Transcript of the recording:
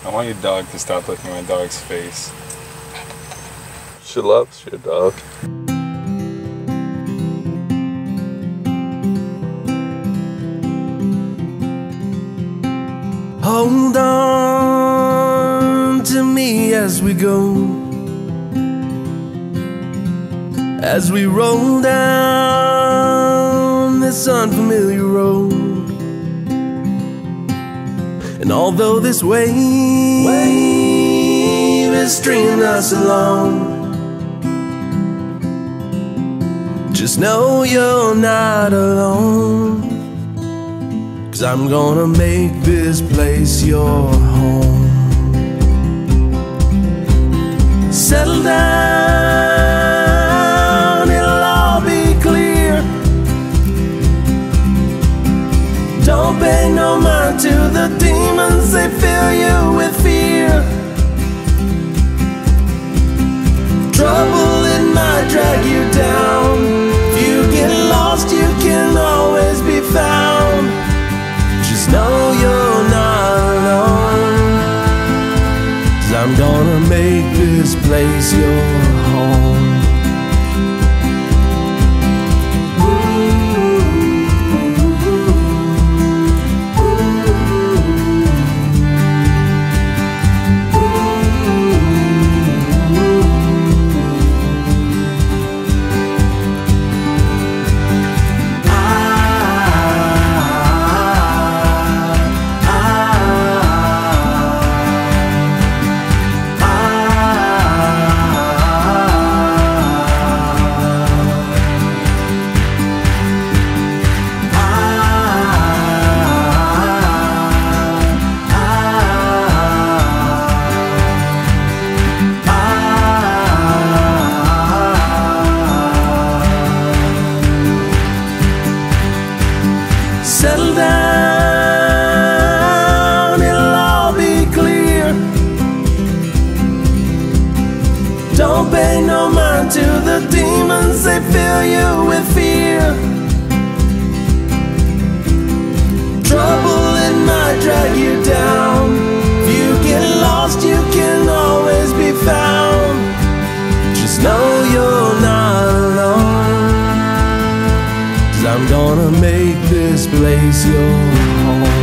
I want your dog to stop licking my dog's face. She loves your dog. Hold on to me as we go, as we roll down this unfamiliar road. And although this wave is stringing us along, just know you're not alone. 'Cause I'm gonna make this place your home. Settle down, it'll all be clear. Don't pay no mind to the demons, they fill you with fear. Trouble, it might drag you down. If you get lost, you can always be found. Just know you're not alone. 'Cause I'm gonna make this place your home. Settle down, it'll all be clear. Don't pay no mind to the demons, they fill you with fear. Trouble, it might drag you down. If you get lost, you can always be found. Just know you're not alone. 'Cause I'm gonna make this place your home.